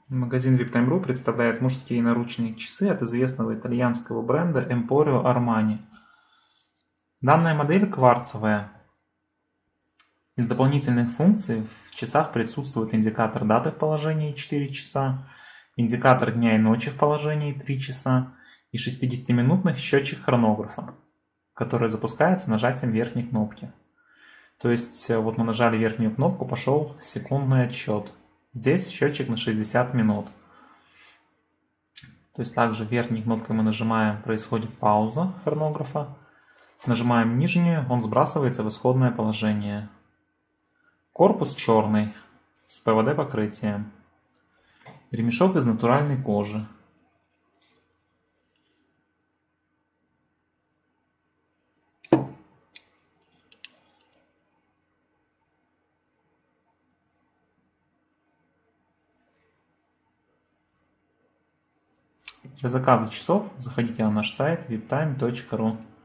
Магазин VIPTIME.ru представляет мужские наручные часы от известного итальянского бренда Emporio Armani. Данная модель кварцевая. Из дополнительных функций в часах присутствует индикатор даты в положении 4 часа, индикатор дня и ночи в положении 3 часа и 60-минутный счетчик хронографа, который запускается нажатием верхней кнопки. То есть вот мы нажали верхнюю кнопку, пошел секундный отсчет. Здесь счетчик на 60 минут. То есть также верхней кнопкой мы нажимаем, происходит пауза хронографа. Нажимаем нижнюю, он сбрасывается в исходное положение. Корпус черный, с ПВД покрытием. Ремешок из натуральной кожи. Для заказа часов заходите на наш сайт viptime.ru.